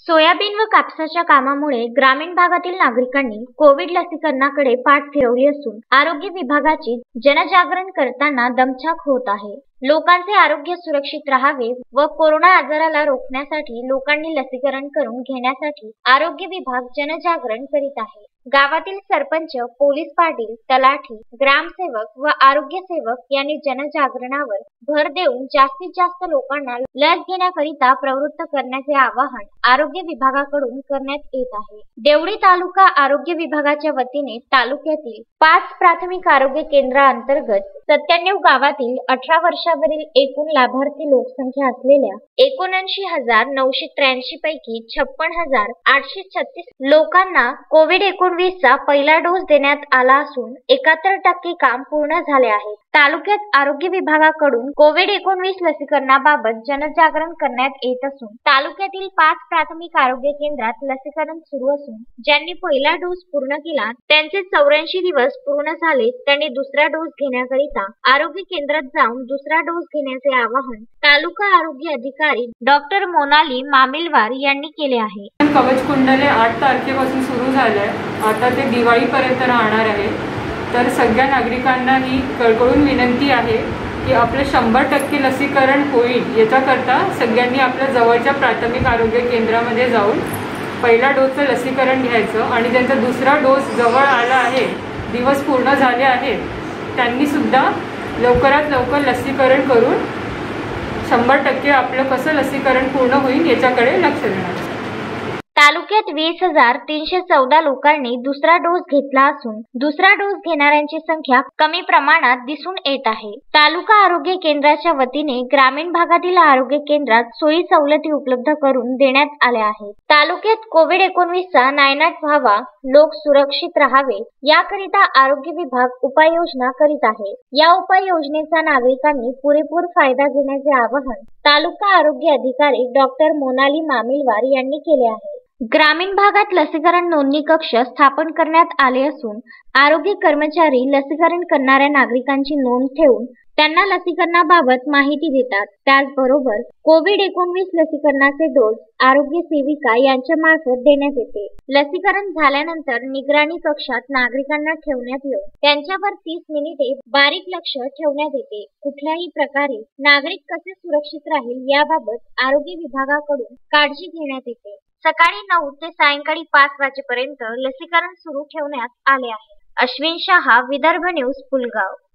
Soybean व कापसाच्या कामामुळे ग्रामीण भागातील नागरिकांनी कोविड लसीकरणाकडे पाठ फिरवली असून आरोग्य विभागाची जनजागरण करताना दमछाक होत आहे। लोकांचे आरोग्य सुरक्षित राहावे व कोरोना आजाराला रोखण्यासाठी लोकांनी लसीकरण करून घेण्यासाठी आरोग्य विभाग जनजागरण करीत आहे। गावातील सरपंच, पोलीस पाटील, तलाठी, ग्रामसेवक व आरोग्य सेवक यांनी जनजागरणावर भर देऊन जास्तीत जास्त लोकांना लस घेण्याकरिता प्रवृत्त करण्याचे आवाहन आरोग्य विभागाकडून करण्यात येत आहे। देवळी तालुका आरोग्य विभागाच्या वतीने तालुक्यातील 5 प्राथमिक आरोग्य केंद्रांतर्गत 97 गावातील 18 वर्षावरील एकूण लाभार्थी लोकसंख्या असलेल्या 79,983 पैकी 56,836 लोकांना कोविड-19 चा पहिला डोस देण्यात आला असून 71% काम पूर्ण झाले आहे। तालुक्यात आरोग्य विभागाकडून कोविड-19 लसीकरणाबाबत जनजागरण करण्यात येत असून तालुक्यातील 5 प्राथमिक आरोग्य केंद्रात लसीकरण सुरू असून ज्यांनी पहिला डोस पूर्ण केला त्यांचे 84 दिवस पूर्ण झाले त्यांनी दुसरा डोस घेण्याकरिता आरोग्य केंद्रात जाऊन दुसरा डोस घेण्याचे आवाहन तालुका आरोग्य अधिकारी डॉक्टर मोनाली मामिलवार यांनी केले आहे। कवच कुंडले 8 तारखेपासून सुरू झालंय, आता ते दिवाळीपर्यंत राहणार आहे। तर सगळ्या नागरिकांना ही कळकळून विनंती आहे की आपले 100% लसीकरण होईल याच्याकरता सगळ्यांनी आपल्या जवळच्या प्राथमिक आरोग्य केंद्रामध्ये जाऊन पहिला डोसचं लसीकरण घ्यायचं आणि त्यांचा दुसरा डोस जवळ आला आहे, दिवस पूर्ण झाले आहेत, त्यांनी सुद्धा लवकरात लवकर लसीकरण करून 100% आपलं कसं लसीकरण पूर्ण होईल याच्याकडे लक्ष देणार। तालुक्यात 20,314 लोकांनी दुसरा डोस घेतला असून दुसरा डोस घेणाऱ्यांची संख्या कमी प्रमाणात दिसून येत आहे। तालुका आरोग्य केंद्राच्या वतीने ग्रामीण भागातील आरोग्य केंद्रात सोयी सवलती उपलब्ध करून देण्यात आल्या आहेत। तालुक्यात कोविड-19 चा नायनाट व्हावा, लोक सुरक्षित राहावे याकरिता आरोग्य विभाग उपाययोजना करीत आहे। या उपाययोजनेचा नागरिकांनी पुरेपूर फायदा घेण्याचे आवाहन तालुका आरोग्य अधिकारी डॉक्टर मोनाली मामिलवार यांनी केले आहे। ग्रामीण भागात लसीकरण नोंदणी कक्ष स्थापन करण्यात आले असून आरोग्य कर्मचारी लसीकरण करणाऱ्या नागरिकांची नोंद ठेवून त्यांना लसीकरणाबाबत माहिती देतात। त्याचबरोबर कोविड-19 लसीकरणाचे डोस आरोग्य सेविका यांच्या मार्फत देण्यात येते। लसीकरण झाल्यानंतर निगराणी कक्षात नागरिकांना ठेवण्यात येऊन त्यांच्यावर 30 मिनिटे बारीक लक्ष ठेवण्यात येते। कुठल्याही प्रकारे नागरिक कसे सुरक्षित राहील याबाबत आरोग्य विभागाकडून काळजी घेण्यात येते। सकाळी 9 ते सायंकाळी 5 वाजेपर्यंत लसीकरण सुरू ठेवण्यात आले आहे। अश्विन शहा, विदर्भ न्यूज, पुलगाव।